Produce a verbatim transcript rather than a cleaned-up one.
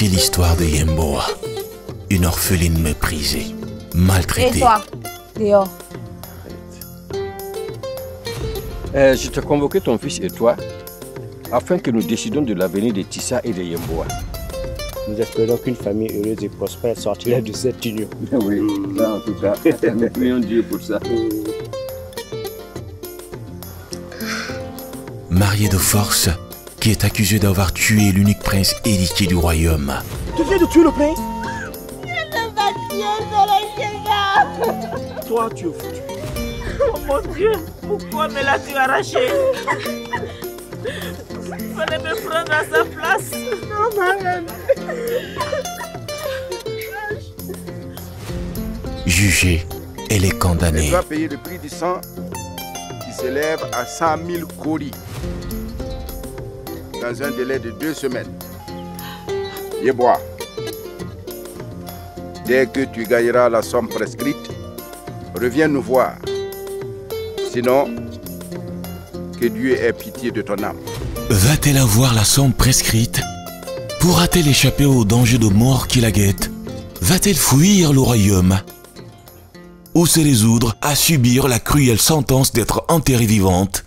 C'est l'histoire de Yemboa, une orpheline méprisée, maltraitée. Et toi, dehors. Euh, je t'ai convoqué ton fils et toi afin que nous décidions de l'avenir de Tissa et de Yemboa. Nous espérons qu'une famille heureuse et prospère sortira de cette union. Oui, ça en tout cas, nous prions Dieu pour ça. Marié de force, qui est accusé d'avoir tué l'unique prince héritier du royaume. Tu viens de tuer le prince? Toi, tu es foutu. Oh mon Dieu, pourquoi me l'as-tu arraché? Il fallait me prendre à sa place. Non, ma reine. Jugée, elle est condamnée. Elle doit payer le prix du sang qui s'élève à cent mille coris dans un délai de deux semaines. Yemboa, dès que tu gagneras la somme prescrite, reviens nous voir. Sinon, que Dieu ait pitié de ton âme. Va-t-elle avoir la somme prescrite? Pourra-t-elle échapper au danger de mort qui la guette? Va-t-elle fuir le royaume? Ou se résoudre à subir la cruelle sentence d'être enterrée vivante?